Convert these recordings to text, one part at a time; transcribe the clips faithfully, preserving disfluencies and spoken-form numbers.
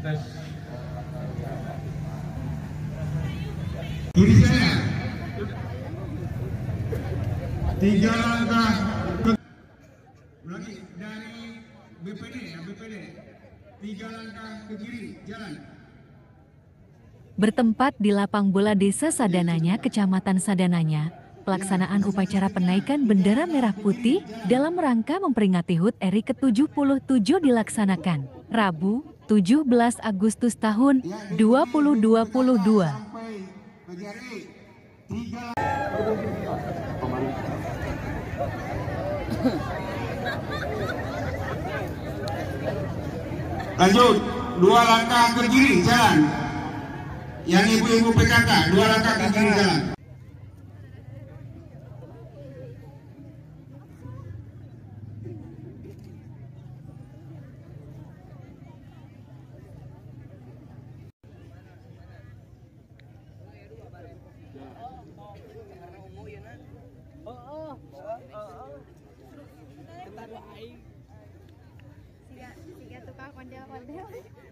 tes. Kiri saya. Tiga langkah ke... Ulangi dari B P D ya, B P D. Tiga langkah ke kiri, jalan. Bertempat di lapang bola Desa Sadananya, Kecamatan Sadananya, pelaksanaan upacara penaikan bendera merah putih dalam rangka memperingati H U T R I ke tujuh puluh tujuh dilaksanakan Rabu, tujuh belas Agustus tahun dua ribu dua puluh dua. Lanjut, dua langkah ke kiri, jalan. Yang ibu-ibu P K K, dua langkah ke kiri, jalan. Tiga tukang kondel-kondel.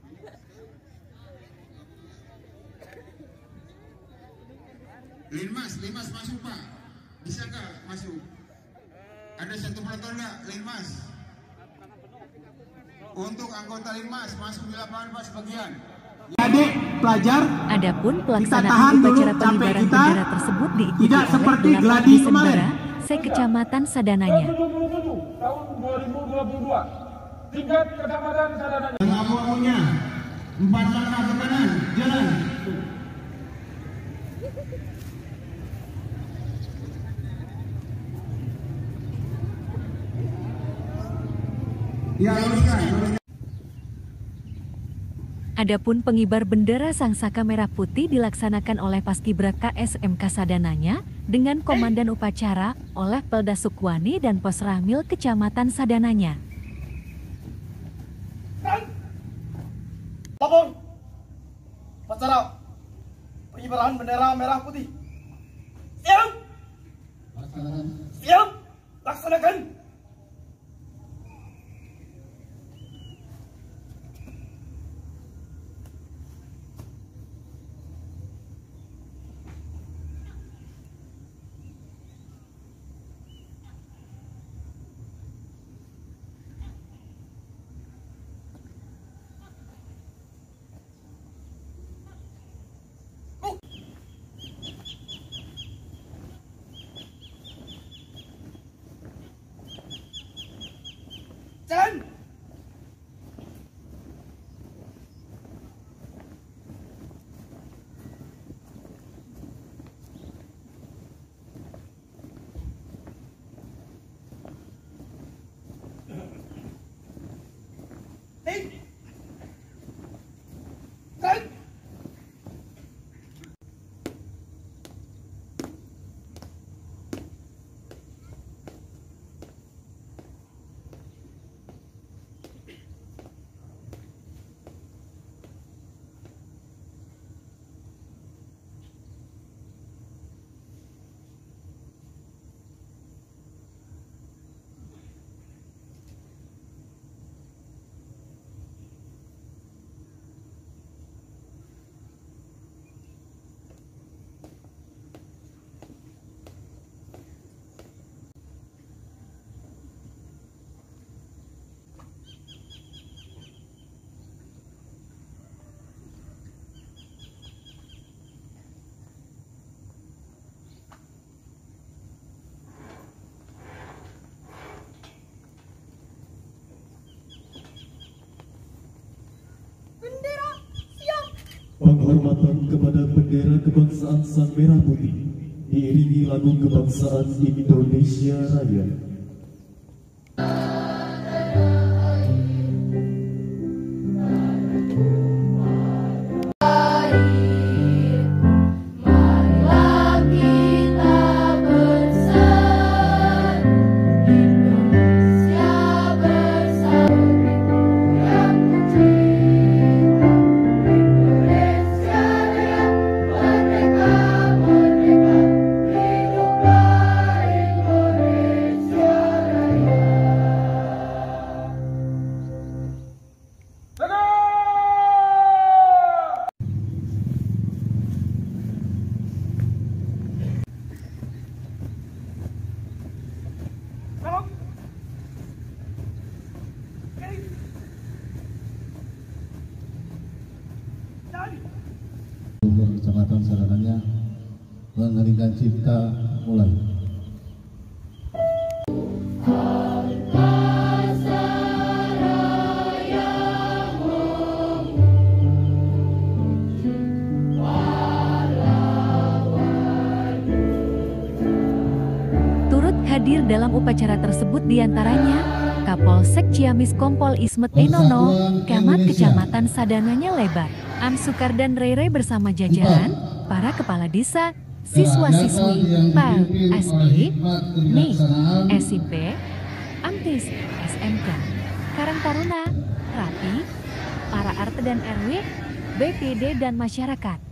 Linmas, Linmas masuk Pak. Bisa nggak masuk? Ada satu penonton nggak Linmas? Untuk anggota Linmas masuk di lapangan Pak sebagian. Adik pelajar, Adapun tahan pelaksanaan dulu upacara capek pengibaran kita. bendera tersebut diikuti Tidak oleh seperti delapan gladi Desa kemarin. Bara, se-Kecamatan Sadananya. tujuh puluh tujuh tahun dua ribu dua puluh dua. Tingkat Kecamatan Sadananya. Yang abu-abunya, empat langkah ke kanan, jalan. Ya, luruskan, luruskan. Adapun pengibar bendera Sangsaka Merah Putih dilaksanakan oleh Paskibraka S M K Sadananya dengan komandan upacara oleh Pelda Sukwani dan Posramil Kecamatan Sadananya. Lapor upacara pengibaran bendera merah putih. Siap. Siap. Laksanakan. Jalan. Nih. Jalan. Penghormatan kepada bendera kebangsaan Sang Merah Putih diiringi lagu kebangsaan Indonesia Raya. Indonesia Kecamatan Sadananya mengeringkan cipta mulai. Turut hadir dalam upacara tersebut diantaranya Kapolsek Ciamis Kompol Ismet Enono, Camat Kecamatan Sadananya Lebar, Am Sukar dan Rere bersama jajaran, para kepala desa, siswa-siswi, P A L, S D, N I, S I P, Amtis, S M K, Karang Taruna, Rapi, para R T dan R W, B P D dan masyarakat.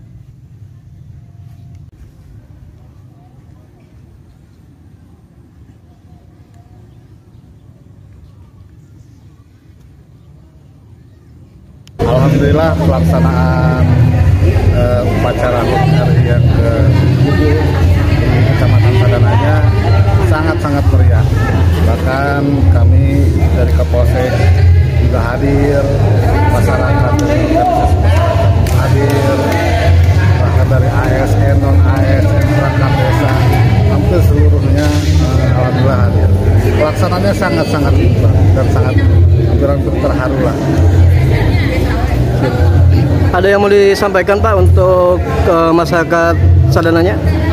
Alhamdulillah pelaksanaan uh, upacara H U T R I yang ke tujuh di Kecamatan Sadananya sangat-sangat meriah. Bahkan kami dari Kapolsek juga hadir, masyarakat dari organisasi masyarakat hadir, bahkan dari A S N, non-A S N, perangkat desa, hampir seluruhnya uh, alhamdulillah hadir. Pelaksanaannya sangat-sangat indah dan sangat hampir-hampir terharu lah. Ada yang mau disampaikan Pak untuk ke masyarakat Sadananya?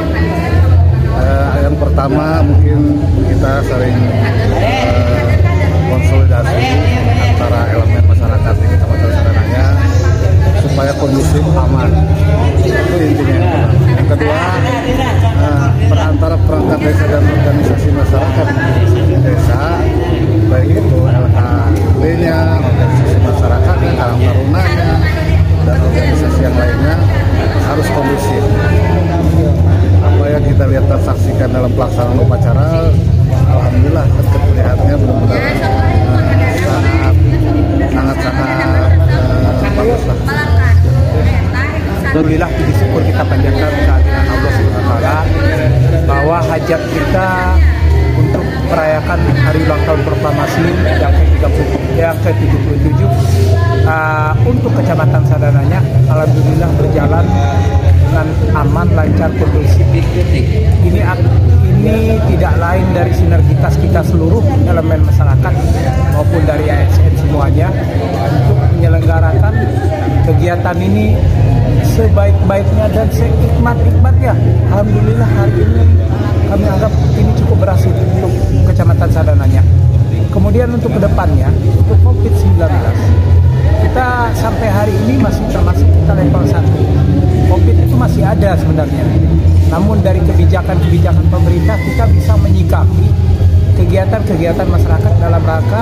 Uh, yang pertama mungkin kita sering uh, konsolidasi antara elemen masyarakat di Kecamatan Sadananya supaya kondusif aman. Itu intinya. Yang kedua, uh, perantara perangkat desa dan organisasi masyarakat di desa, baik itu L K D-nya, organisasi masyarakatnya, Karang Tarunanya, dan organisasi yang lainnya harus kondusif. Apa yang kita lihat dan saksikan dalam pelaksanaan upacara, alhamdulillah terlihatnya benar-benar uh, sangat sangat uh, bagus lah. Alhamdulillah puji syukur kita panjatkan kehadiran Allah Subhanahu wa taala bahwa hajat kita untuk merayakan hari ulang tahun proklamasi yang ke tiga puluh yang ke tujuh puluh tujuh uh, untuk Kecamatan Sadananya alhamdulillah berjalan dengan aman, lancar, kondusif. Ini ini tidak lain dari sinergitas kita seluruh elemen masyarakat maupun dari A S N semuanya untuk menyelenggarakan kegiatan ini sebaik-baiknya dan seikmat-ikmatnya. Alhamdulillah hari ini kami anggap ini cukup berhasil untuk Kecamatan Sadananya. Kemudian untuk kedepannya, untuk COVID sembilan belas, kita sampai hari ini masih termasuk kita level satu. COVID itu masih ada sebenarnya. Namun dari kebijakan-kebijakan pemerintah kita bisa menyikapi kegiatan-kegiatan masyarakat dalam rangka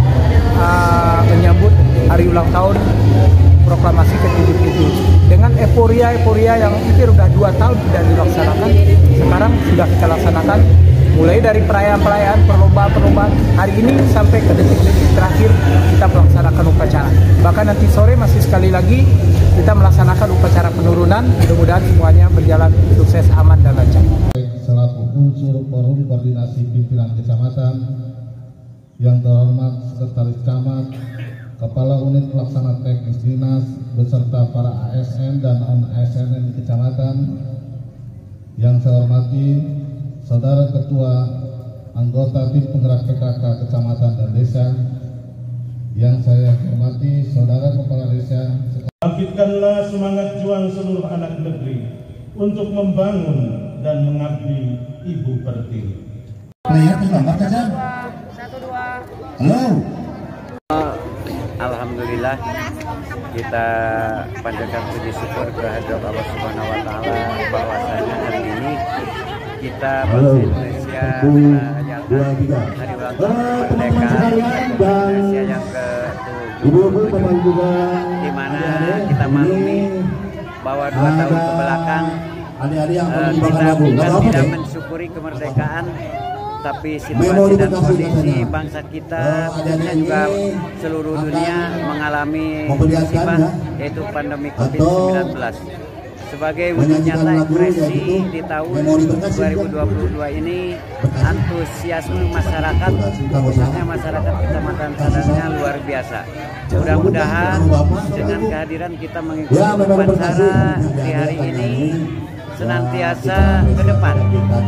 uh, menyambut hari ulang tahun proklamasi ke tujuh puluh tujuh dengan euforia-euforia yang hampir sudah dua tahun tidak dilaksanakan. Sekarang sudah kita laksanakan mulai dari perayaan-perayaan, perlombaan-perlombaan hari ini sampai ke detik-detik terakhir kita melaksanakan upacara. Bahkan nanti sore masih sekali lagi kita melaksanakan upacara penurunan. Mudah-mudahan semuanya berjalan sukses, aman dan lancar. Selaku unsur forum koordinasi pimpinan kecamatan, yang terhormat Sekretaris Camat, Kepala Unit Pelaksana Teknis Dinas beserta para A S N dan non-A S N di kecamatan, yang saya hormati Saudara Ketua Anggota Tim Penggerak P K K Kecamatan dan Desa, yang saya hormati Saudara Kepala Desa. Bangkitkanlah semangat juang seluruh anak negeri untuk membangun dan mengabdi Ibu Pertiwi. Player terlambat saja. Satu dua. Halo. Alhamdulillah kita panjatkan puji syukur kehadirat Allah Subhanahu wa taala bahwasanya hari ini kita bangsa Indonesia merayakan hari ulang tahun kemerdekaan Indonesia yang ke tujuh puluh tujuh, di mana kita maklumi bahwa dua tahun ke belakang uh, kita bukan tidak mensyukuri kemerdekaan, tapi situasi dan kondisi bangsa kita, khususnya juga seluruh dunia mengalami musibah, yaitu pandemi COVID sembilan belas. Sebagai wujud nyata ekspresi di tahun dua ribu dua puluh dua ini, antusiasme masyarakat, khususnya masyarakat Kecamatan Sadananya luar biasa. Mudah-mudahan dengan kehadiran kita mengikuti upacara di hari ini senantiasa ke depan.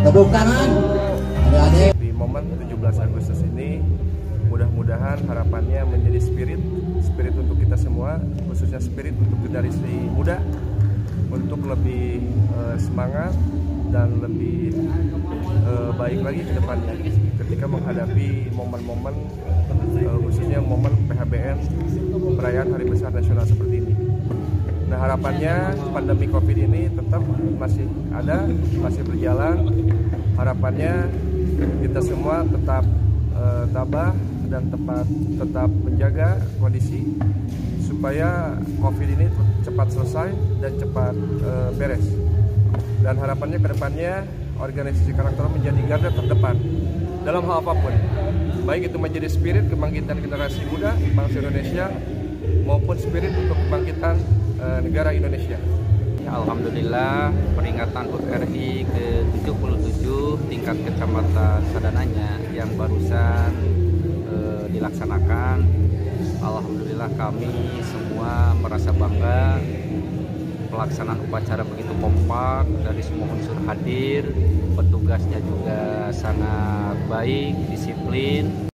Di momen tujuh belas Agustus ini, mudah-mudahan harapannya menjadi spirit, spirit untuk kita semua, khususnya spirit untuk generasi muda, untuk lebih uh, semangat dan lebih uh, baik lagi ke depannya ketika menghadapi momen-momen uh, khususnya momen P H B N perayaan Hari Besar Nasional seperti ini. Nah, harapannya pandemi Covid ini tetap masih ada, masih berjalan. Harapannya kita semua tetap uh, tabah dan tepat tetap menjaga kondisi supaya Covid ini cepat selesai dan cepat uh, beres. Dan harapannya ke depannya organisasi Karakter menjadi garda terdepan dalam hal apapun, baik itu menjadi spirit kebangkitan generasi muda bangsa Indonesia maupun spirit untuk kebangkitan uh, negara Indonesia. Alhamdulillah, peringatan H U T R I ke tujuh puluh tujuh tingkat Kecamatan Sadananya yang barusan uh, dilaksanakan. Alhamdulillah kami semua merasa bangga, pelaksanaan upacara begitu kompak, dari semua unsur hadir, petugasnya juga sangat baik, disiplin.